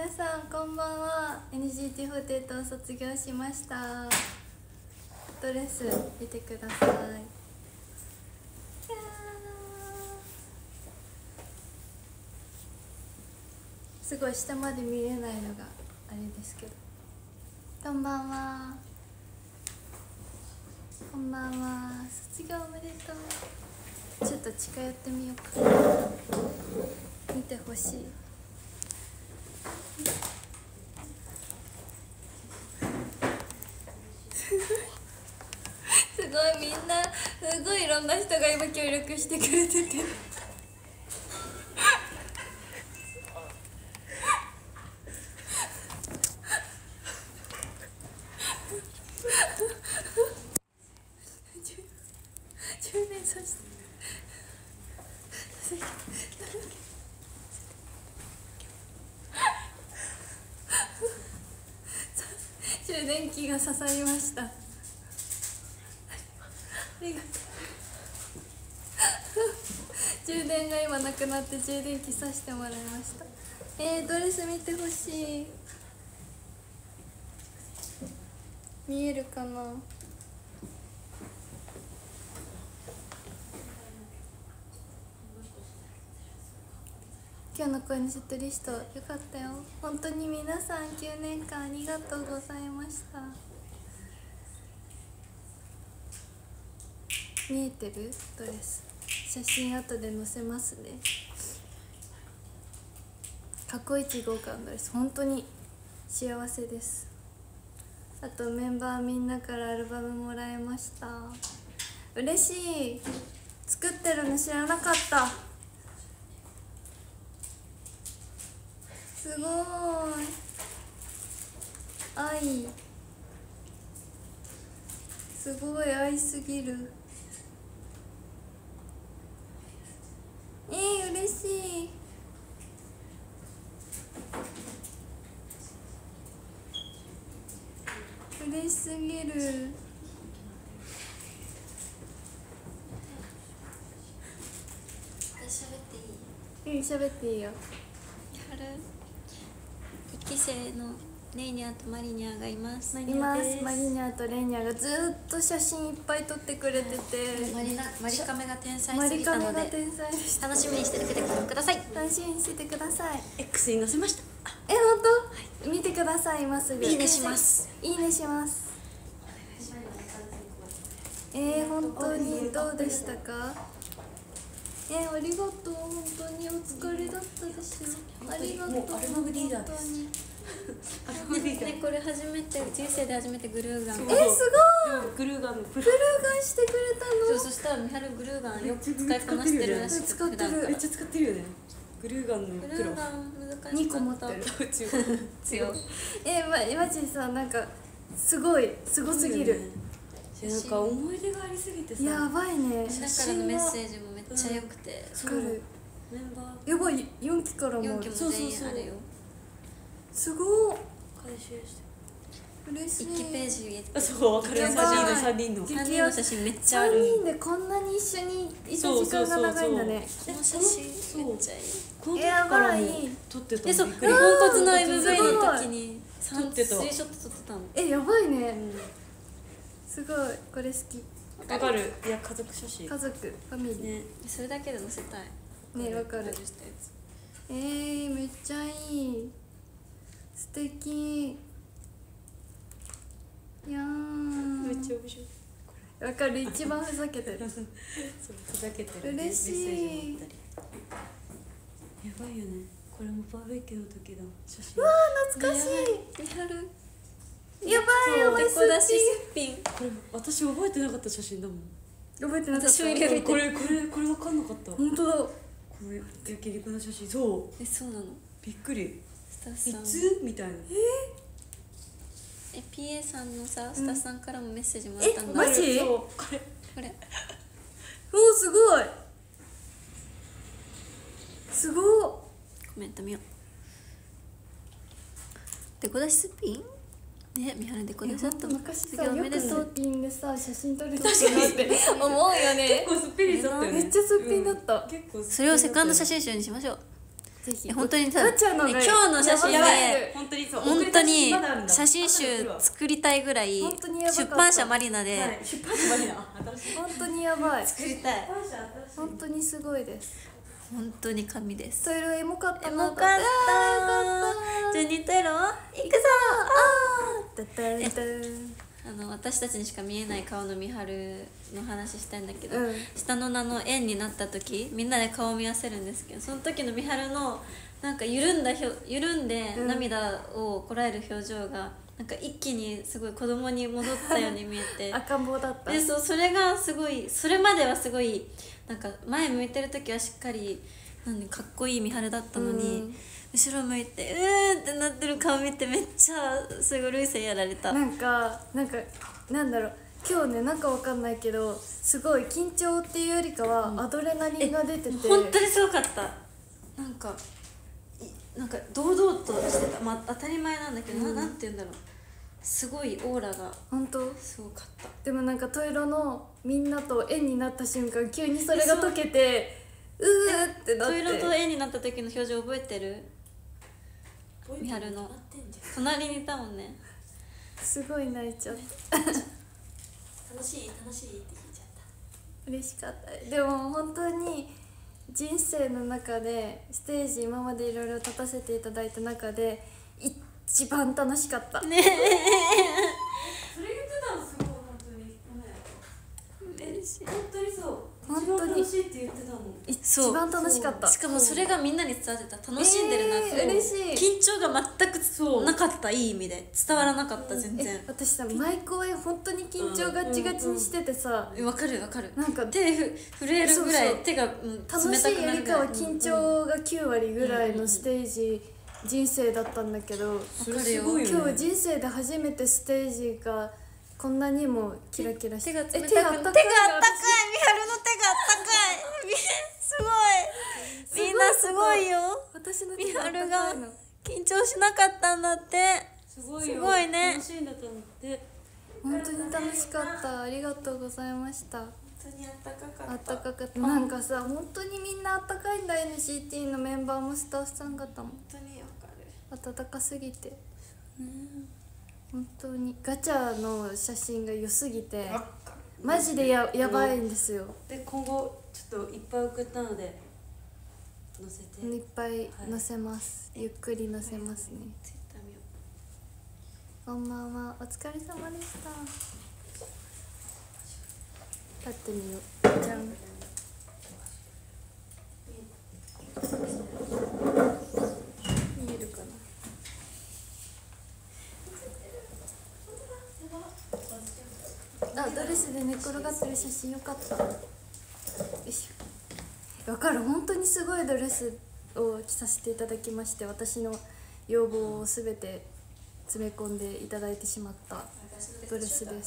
皆さんこんばんは。 NGT48 を卒業しました。ドレス見てください。すごい下まで見れないのがあれですけど、こんばんは。こんばんは。卒業おめでとう。ちょっと近寄ってみようか。見てほしい。すごい、みんなすごいいろんな人が今協力してくれてて充電させて充電器が刺さりました。ありがとう。充電が今なくなって充電器さしてもらいました。ドレス見てほしい。見えるかな。今日のコインセットリストよかったよ。本当に皆さん9年間ありがとうございました。見えてる？ドレス写真後で載せますね。過去1号館ドレス本当に幸せです。あとメンバーみんなからアルバムもらいました。嬉しい。作ってるの知らなかった。すごい。愛すごい、愛すぎる。嬉しい。嬉しすぎる。 喋っていい？ 喋っていいよ。 1期生のレイニャーとマリニャーがいます。 マリニャーとレイニャーがずっと写真いっぱい撮ってくれてて、 マリカメが天才すぎたので楽しみにしてください。 楽しみにしててください。 X に載せました。 本当、見てください。今すぐいいねします。 いいねします。本当にどうでしたか？ありがとう。本当にお疲れだったでしょ。ありがとう。 アルバムリーダーです。ね、これ初めて人生で初めてグルーガン。 すごい。 グルーガンしてくれたの？ そしたらミハルグルーガンよく使いこなしてるらしくて、 使ってる。 めっちゃ使ってるよね。グルーガンのプロ。 グルーガン難しかった。 2個持ってる。 強い。 マジでさ、なんかすごすぎる。 なんか思い出がありすぎてさ、 やばいね。 だからのメッセージもめっちゃ良くて、 そう、 メンバーやばい。4期からも 4期も全員あるよ。 すごい。 回収して嬉しい。 1期ページそう、分かる。3人の写真めっちゃある。 3人でこんなに一緒にいた時間が長いんだね。 この写真めっちゃいい。 この時からも撮ってたの。 そう、ポンコツの MV の時に撮ってた。 スリーショット撮ってたの。 やばいね。すごい、これ好き。 わかる。いや、家族写真。 家族、ファミリー。 ね、それだけで載せたい。 ね、わかる。めっちゃいい。素敵。いやめっちゃ面白い。 わかる。一番ふざけてる。 そう、ふざけてる。 嬉しい。 やばいよね。これもバーベキューの時だ。写真。 わあ、懐かしい。 ミハル。 やばいよ、 デコ出しすっぴん。 これ私覚えてなかった写真だもん。 覚えてなかった。 私も入れる。 これ分かんなかった。 本当だ。 これ焼肉の写真。そう。 そうなの。 びっくり。 スタッフさん。 いつみたいな。 PA さんのさ、スタッフさんからもメッセージもらったんだ。 マジ？ そう、これ。 お、すごい。すごい。 コメント見よう。デコ出しすっぴん？ね、ミハルデコ出しだったの。 昔さ、よくすっぴんでさ、写真撮るとき確かにって思うよね。 結構すっぴりだったよね。 めっちゃすっぴんだった。 結構。 それをセカンド写真集にしましょう。 ぜひ本当にガチャの今日の写真やばいで本当にそう。 本当にまだあるんだ写真集作りたいぐらい本当にやばかった出版社マリナで、 はい、出版社マリナ新しい本当にやばい、 作りたい。 本当にすごいです。 本当に神です。 トイレエモかったな。 エモかったジュニトイロ行くぞだっただった私たちにしか見えない顔の美晴の話したいんだけど、 うん下の名の円になった時みんなで顔を見合わせるんですけど、その時の美晴のなんか緩んで涙をこらえる表情がなんか一気にすごい子供に戻ったように見えて赤ん坊だった。 でそれがすごい、それまではすごいなんか前向いてる時はしっかりかっこいい美晴だったのに、後ろ向いてってなってる顔見てめっちゃすごい涙腺やられた。 なんだろう、今日ねなんかわかんないけどすごい緊張っていうよりかはアドレナリンが出てて、 本当にすごかった。なんか堂々としてた、当たり前なんだけど、なんて言うんだろう、すごいオーラが本当すごかった。 でもなんかトイロのみんなと円になった瞬間急にそれが解けてうーってなって、 トイロと円になった時の表情覚えてる？美晴の隣にいたもんね。 すごい泣いちゃった。 楽しいって聞いちゃった。 嬉しかった。でも本当に人生の中でステージ今までいろいろ立たせていただいた中で一番楽しかったね。 それ言ってたのすごい本当にごめん。 嬉しい。 本当にそう。 本当に一番楽しいって言ってたもん。 一番楽しかった。 しかもそれがみんなに伝わってた。楽しんでるなって、 嬉しい。 緊張が全くなかった。いい意味で伝わらなかった。全然。 私さ毎公演本当に緊張ガチガチにしててさ、 わかるなんか手震えるぐらい手が楽しいよりかは緊張が9割ぐらいのステージ人生だったんだけど、 今日人生で初めてステージがこんなにもキラキラして、 手が冷たく、 手があったかい。 美晴の手があったかい。すごい、みんなすごいよ。 私の美手があったかいの。 晴が緊張しなかったんだって。 すごいよ。 すごいね。 楽しいんだと思って。 本当に楽しかった。ありがとうございました。 本当にあったかかった。 あったかかった。なんかさ本当にみんなあったかいんだ。 NCT のメンバーもスタッフさん方も本当にわかる。 暖かすぎて、本当にガチャの写真が良すぎてマジでやばいんですよ。 で今後ちょっといっぱい送ったので載せて。 いっぱい載せます、ゆっくり載せますね。 ツイッター見よこんばんは、お疲れ様でした。立ってみよう。じゃん。見えるかな。あ、ドレスで寝転がってる写真よかった。よいしょ。わかる、本当にすごいドレスを着させていただきまして、私の要望をすべて詰め込んでいただいてしまったドレスです。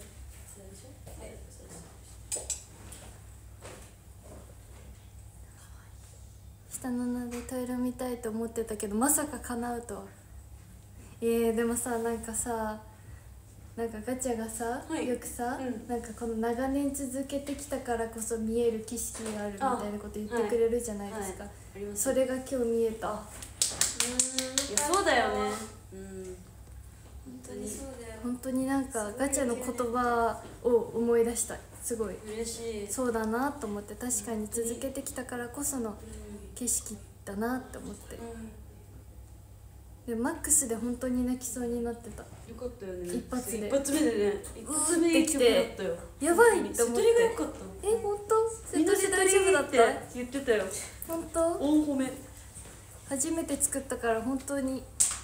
下の名でトイレ見たいと思ってたけどまさか叶うとは。でもさ、なんかさ、なんかガチャがさ、 はいよくさ、なんかこの長年続けてきたからこそ見える景色があるみたいなこと言ってくれるじゃないですか、それが今日見えた。 いやそうだよね。 本当にそうだよ。 本当になんかガチャの言葉を思い出した。すごい嬉しい。 そうだなと思って、確かに続けてきたからこその景色だなって思って、でマックスで本当に泣きそうになってた。 よかったよね。 一発で一発目でね。一発目ってきてだったよ。 やばいって思って。 瀬戸りが良かった。 本当？ みんな瀬戸り大丈夫だっってた？ 言ってたよ。 本当？ 大褒め。 初めて作ったから本当に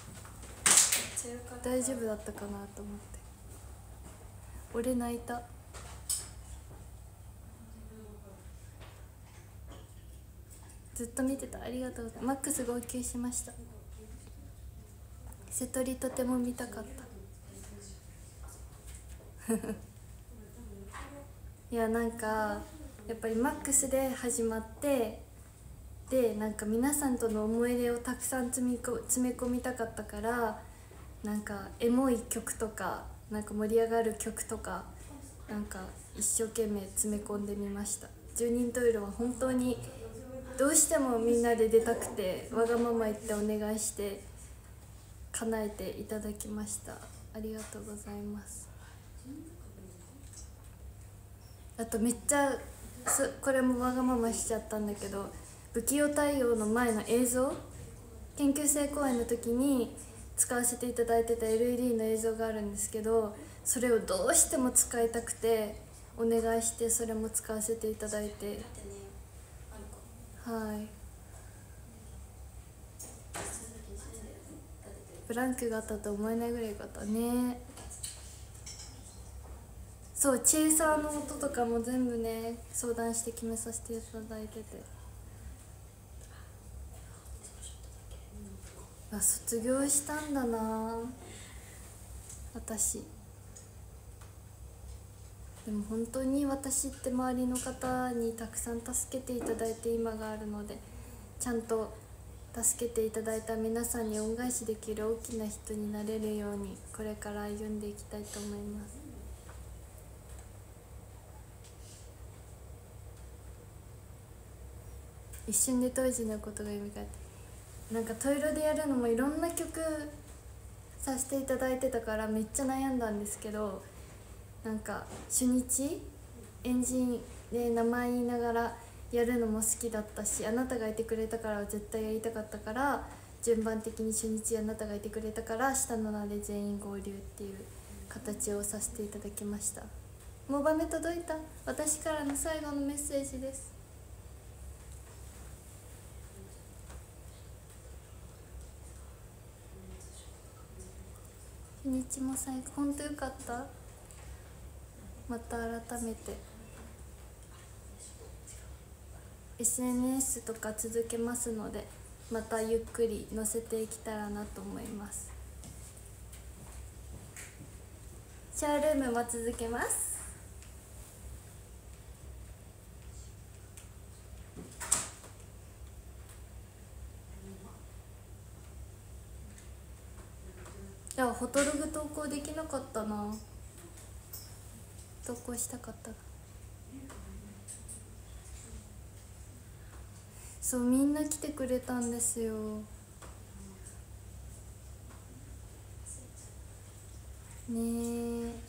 大丈夫だったかなと思って。俺泣いた。ずっと見てた。ありがとうございます。マックス号泣しました。瀬戸りとても見たかったいや、なんかやっぱりマックスで始まって、でなんか皆さんとの思い出をたくさん詰め込みたかったから、なんかエモい曲とかなんか盛り上がる曲とかなんか一生懸命詰め込んでみました。10人トイレは本当にどうしてもみんなで出たくてわがまま言ってお願いして叶えていただきました。ありがとうございます。あとめっちゃこれもわがまましちゃったんだけど、不器用対応の前の映像、研究生公演の時に使わせていただいてた LED の映像があるんですけど、それをどうしても使いたくてお願いして、それも使わせていただいて、はい、ブランクがあったと思えないぐらい良かったね。そう、チェイサーの音とかも全部ね相談して決めさせていただいてて、あ、卒業したんだな私。でも本当に私って周りの方にたくさん助けていただいて今があるので、ちゃんと助けていただいた皆さんに恩返しできる大きな人になれるようにこれから歩んでいきたいと思います。一瞬で当時のことが蘇って、なんかトイロでやるのもいろんな曲させていただいてたからめっちゃ悩んだんですけど、なんか初日エンジンで名前言いながらやるのも好きだったし、あなたがいてくれたから絶対やりたかったから、順番的に初日あなたがいてくれたから下の名で全員合流っていう形をさせていただきました。もう場面届いた。私からの最後のメッセージです。日にちも最高、本当よかった。また改めて SNS とか続けますので、またゆっくり載せていけたらなと思います。シャールームも続けます。いや、フォトログ投稿できなかったな。投稿したかったな。そう、みんな来てくれたんですよ。ねえ、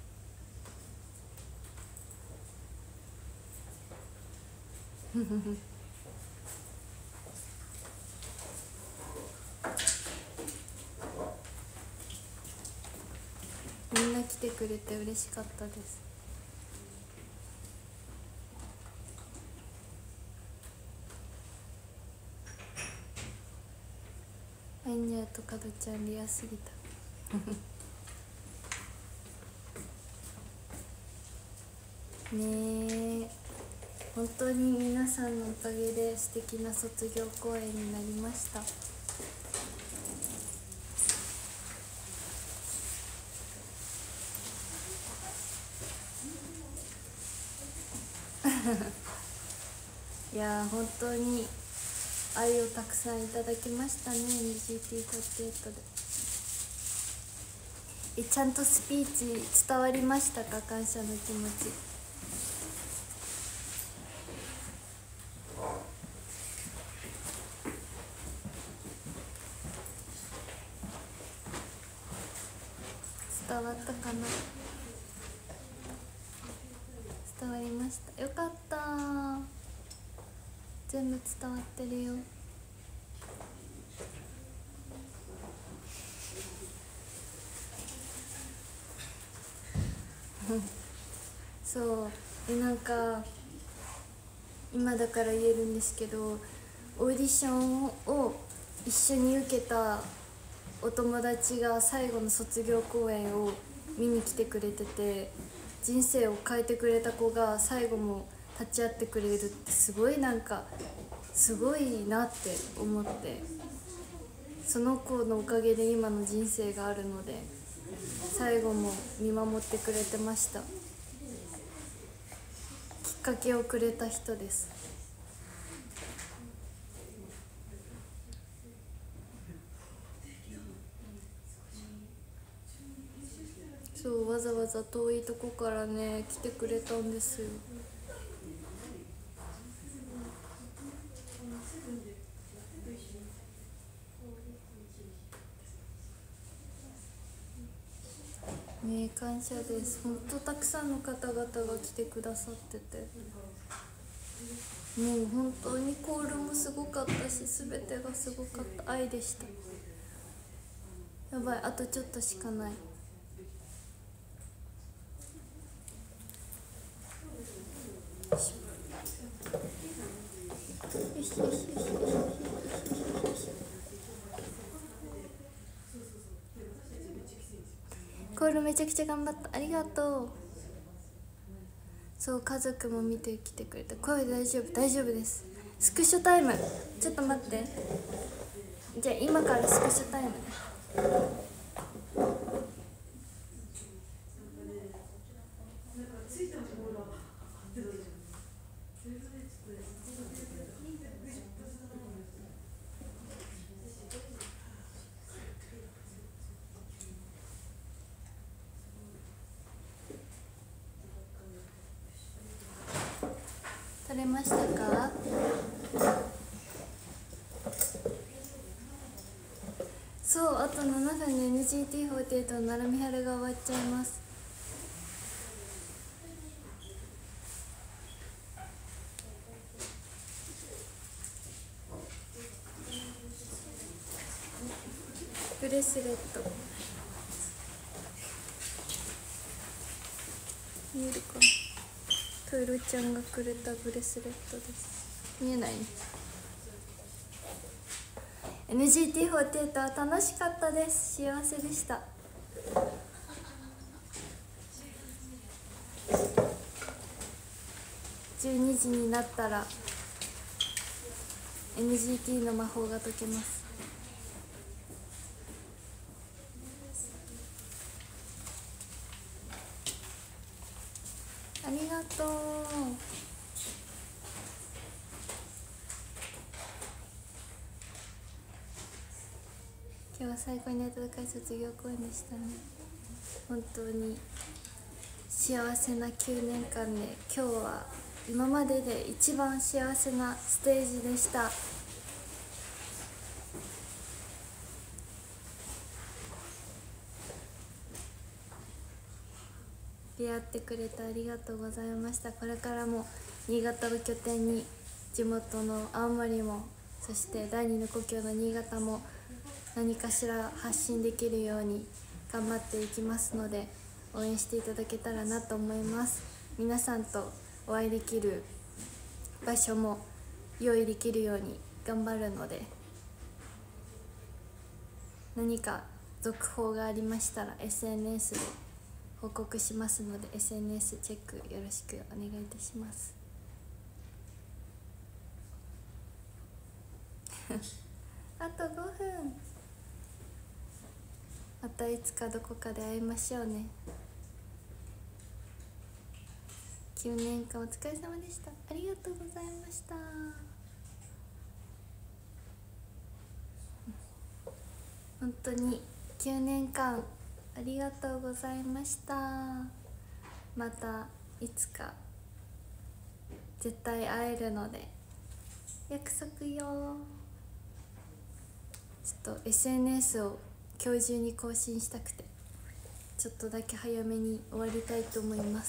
みんな来てくれて嬉しかったです。アイニャーとカドちゃんリアすぎた。ねえ、本当に皆さんのおかげで素敵な卒業公演になりました。いやー、本当に愛をたくさんいただきましたね、NGT48 で。ちゃんとスピーチ伝わりましたか？感謝の気持ち。伝わったかな？伝わりました。よかったー。全部伝わってるよ。そうで、なんか今だから言えるんですけど、オーディションを一緒に受けたお友達が最後の卒業公演を見に来てくれてて、人生を変えてくれた子が最後も立ち会ってくれるってすごい、なんかすごいなって思って、その子のおかげで今の人生があるので、最後も見守ってくれてました。きっかけをくれた人です。そう、わざわざ遠いとこからね来てくれたんですよ。 ねえ感謝です。本当たくさんの方々が来てくださってて、もう本当にコールもすごかったし、全てがすごかった。愛でした。やばい、あとちょっとしかない。よしよしよしよしよしよし。コールめちゃくちゃ頑張った。ありがとう。そう、家族も見てきてくれた。声大丈夫大丈夫です。スクショタイム、ちょっと待って。じゃあ今からスクショタイムね。撮れましたか？そう、あと7分で NGT48 の奈良美春が終わっちゃいます。ブレスレット見えるかな。トイロちゃんがくれたブレスレットです。見えないね。NGT48 は楽しかったです。幸せでした。12時になったら NGT の魔法が解けます。ありがとう。今日は最高に温かい卒業公演でしたね。本当に幸せな9年間で、今日は今までで一番幸せなステージでした。出会ってくれてありがとうございました。これからも新潟を拠点に地元の青森も、そして第二の故郷の新潟も何かしら発信できるように頑張っていきますので、応援していただけたらなと思います。皆さんとお会いできる場所も用意できるように頑張るので、何か続報がありましたら SNS で報告しますので、 SNS チェックよろしくお願いいたしますあと5分。またいつかどこかで会いましょうね。9年間お疲れ様でした。ありがとうございました。本当に9年間ありがとうございました。またいつか絶対会えるので約束よ。ちょっと SNS を今日中に更新したくて、ちょっとだけ早めに終わりたいと思います。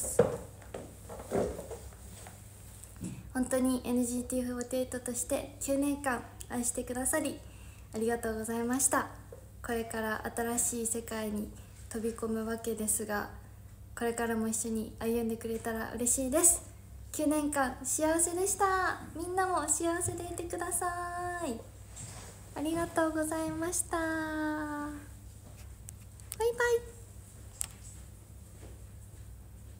本当に NGT48 として9年間愛してくださりありがとうございました。これから新しい世界に飛び込むわけですが、これからも一緒に歩んでくれたら嬉しいです。9年間幸せでした。みんなも幸せでいてください。ありがとうございました。バイバイ。